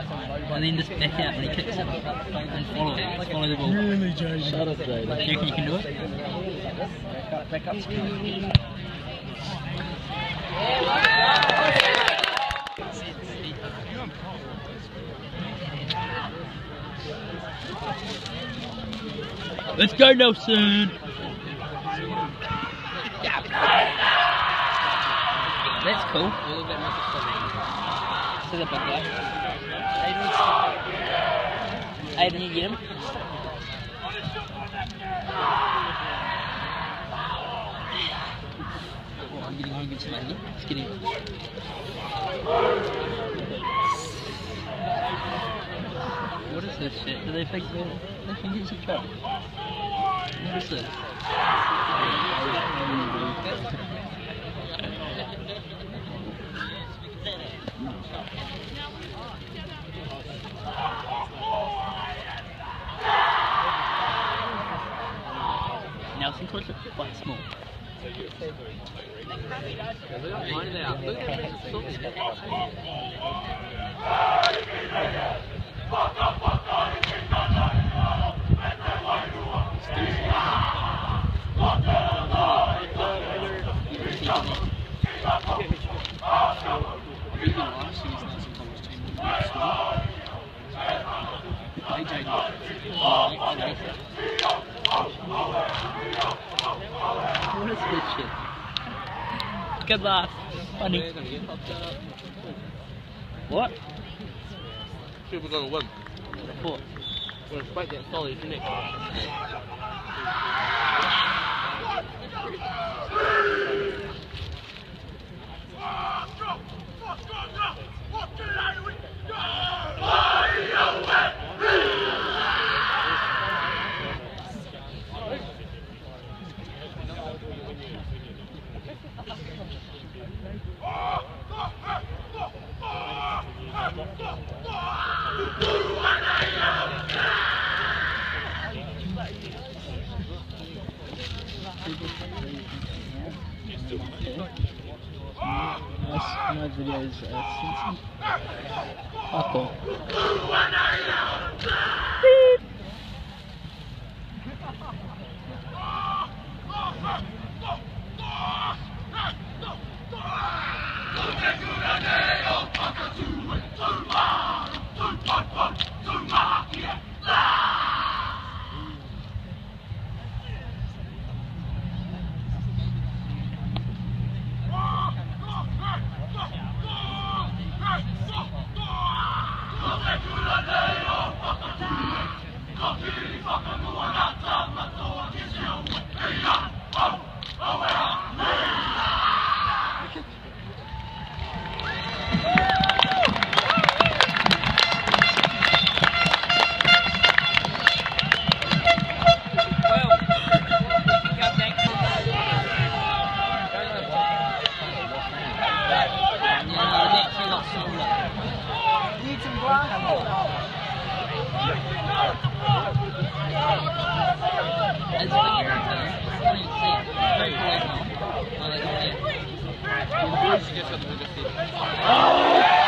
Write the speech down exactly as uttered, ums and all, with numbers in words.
and then just back out when he kicks it and follow it. Just follow the ball. Really, Jaden? Shut up, Jaden. Do you reckon you can do it? Back up, back up. Let's go, Nelson! That's cool. This is a big guy. Aiden, you get him? Oh, I'm getting home against Monday. Let's get him. What is this shit? Do they think they think it's a trap? What is this? Nelson puts it quite small. What is this shit? Good laugh. Funny. What? We're gonna win. What? We're gonna fight that solid, isn't it? My, my videos are sensitive. Oh, cool. Oh!